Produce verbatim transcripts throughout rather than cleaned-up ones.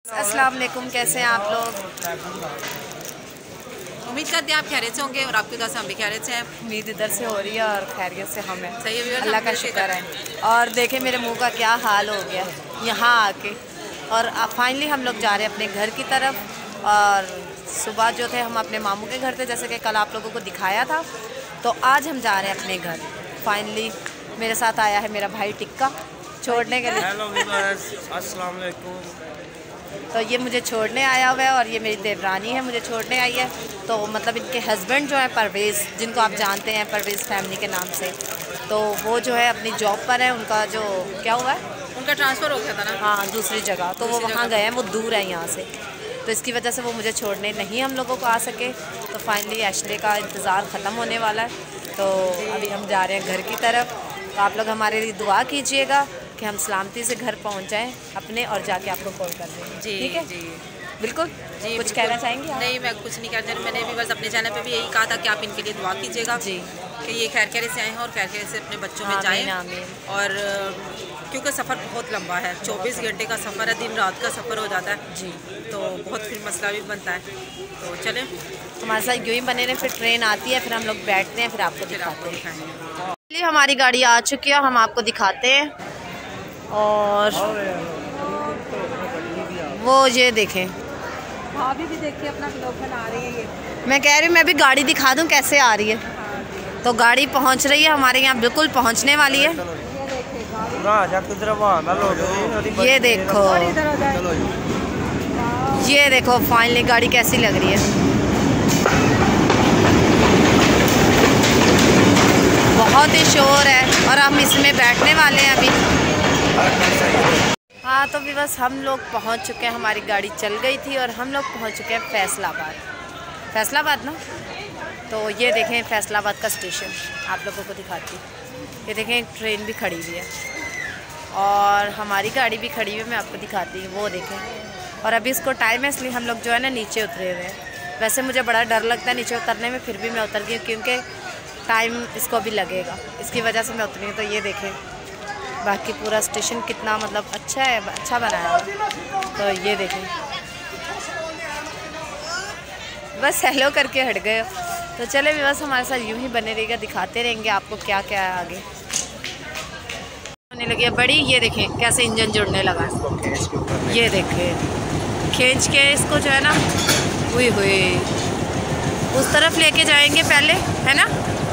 अस्सलाम वालेकुम, कैसे हैं आप लोग? उम्मीद करते हैं आप खैरियत से होंगे और आपके पास हम भी खैरियत से हैं। उम्मीद इधर से हो रही है और खैरियत से हम हैं। सही है, अल्लाह का शुक्र है। और देखें मेरे मुंह का क्या हाल हो गया यहाँ आके। और फाइनली हम लोग जा रहे हैं अपने घर की तरफ। और सुबह जो थे हम अपने मामू के घर थे, जैसे कि कल आप लोगों को दिखाया था। तो आज हम जा रहे हैं अपने घर। फाइनली मेरे साथ आया है मेरा भाई टिक्का छोड़ने के लिए। हेलो व्यूअर्स, अस्सलाम वालेकुम। तो ये मुझे छोड़ने आया हुआ है और ये मेरी देवरानी है, मुझे छोड़ने आई है। तो मतलब इनके हस्बैंड जो है परवेज़, जिनको आप जानते हैं परवेज़ फैमिली के नाम से, तो वो जो है अपनी जॉब पर है। उनका जो क्या हुआ है, उनका ट्रांसफ़र हो गया था ना, हाँ दूसरी जगह। तो वो वहाँ गए हैं, वो दूर है यहाँ से। तो इसकी वजह से वो मुझे छोड़ने नहीं हम लोगों को आ सके। तो फाइनली एशले का इंतज़ार ख़त्म होने वाला है। तो अभी हम जा रहे हैं घर की तरफ। तो आप लोग हमारे लिए दुआ कीजिएगा कि हम सलामती से घर पहुंच जाएं अपने, और जाके आपको कॉल कर देंगे। जी ठीक है जी बिल्कुल जी। कुछ बिल्कुल। कहना चाहेंगे आप? नहीं, मैं कुछ नहीं कहना चाहती। मैंने भी बस अपने चैनल पे भी यही कहा था कि आप इनके लिए दुआ कीजिएगा जी कि ये खैर खैर से आए हैं और खैर खैर से अपने बच्चों में जाएँ। आमीन आमीन। और क्योंकि सफ़र बहुत लंबा है, चौबीस घंटे का सफ़र है, दिन रात का सफ़र हो जाता है जी। तो बहुत फिर मसला भी बनता है। तो चलें हमारे साथ यूँ ही बने रहे, फिर ट्रेन आती है, फिर हम लोग बैठते हैं, फिर आपको फिर आपको दिखाते हैं। दिखाएंगे। चलिए हमारी गाड़ी आ चुकी है, हम आपको दिखाते हैं। और वो ये देखें, भाभी भी देखिए अपना ब्लॉग बना रही है। ये मैं कह रही हूँ मैं भी गाड़ी दिखा दूँ कैसे आ रही है। तो गाड़ी पहुँच रही है हमारे यहाँ, बिल्कुल पहुँचने वाली है। ये देखो, ये देखो फाइनली गाड़ी कैसी लग रही है। बहुत ही शोर है और हम इसमें बैठने वाले हैं अभी। हाँ तो भी बस हम लोग पहुंच चुके हैं, हमारी गाड़ी चल गई थी और हम लोग पहुंच चुके हैं फैसलाबाद। फैसलाबाद ना, तो ये देखें फैसलाबाद का स्टेशन आप लोगों को दिखाती। ये देखें एक ट्रेन भी खड़ी हुई है और हमारी गाड़ी भी खड़ी हुई है, मैं आपको दिखाती हूँ। वो देखें। और अभी इसको टाइम है, इसलिए हम लोग जो है ना नीचे उतरे हुए हैं। वैसे मुझे बड़ा डर लगता है नीचे उतरने में, फिर भी मैं उतर गई क्योंकि टाइम इसको भी लगेगा, इसकी वजह से मैं उतरी हूँ। तो ये देखें बाकी पूरा स्टेशन कितना मतलब अच्छा है, अच्छा बनाया है। तो ये देखें, बस हेलो करके हट गए। तो चले भी बस हमारे साथ यूं ही बने रहेगा, दिखाते रहेंगे आपको क्या क्या है आगे। होने लगी है बड़ी, ये देखें कैसे इंजन जुड़ने लगा। ये देखें खींच के इसको जो है ना, हुई हुई उस तरफ लेके जाएंगे पहले, है ना,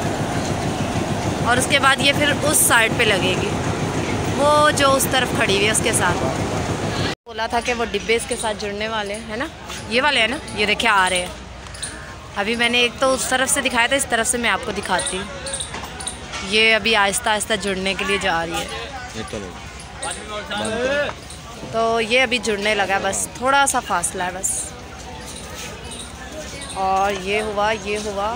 और उसके बाद ये फिर उस साइड पे लगेगी, वो जो उस तरफ खड़ी हुई है उसके साथ। बोला था कि वो डिब्बे इसके साथ जुड़ने वाले हैं, है ना, ये वाले हैं ना, ये देखिए आ रहे हैं। अभी मैंने एक तो उस तरफ से दिखाया था, इस तरफ से मैं आपको दिखाती हूँ। ये अभी आहिस्ता आहिस्ता जुड़ने के लिए जा रही है। तो ये अभी जुड़ने लगा, बस थोड़ा सा फासला है बस। और ये हुआ, ये हुआ।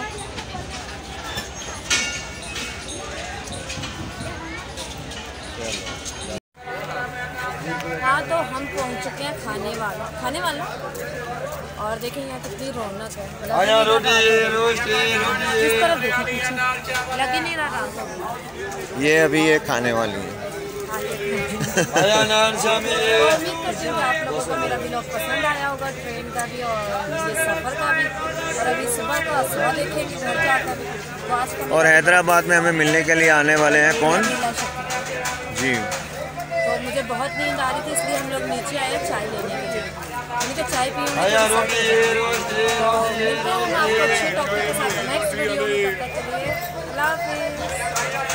हाँ तो हम पहुंच चुके हैं खाने वाला खाने वाला और देखें यहाँ कितनी रौनक है। किस तरफ देखें, पीछे लग ही नहीं रहा रात। ये अभी ये खाने वाली है। तो उम्मीद करती हूँ कि आप लोगों को मेरा व्लॉग पसंद आया होगा, ट्रेन का भी और ये सफ़र का भी। और अभी सुबह का सुबह देखेंगे घर जाकर भी। तो आज और हैदराबाद में हमें मिलने के लिए आने वाले हैं कौन जी। तो मुझे बहुत नींद आ रही थी, इसलिए हम लोग नीचे आए चाय लेने के लिए। मुझे चाय पीने तो मिलते हैं हम आपको अच्छे टॉपिक के साथ नेक्स्ट वीडियो में। तब तक के लिए अल्लाह हाफिज़।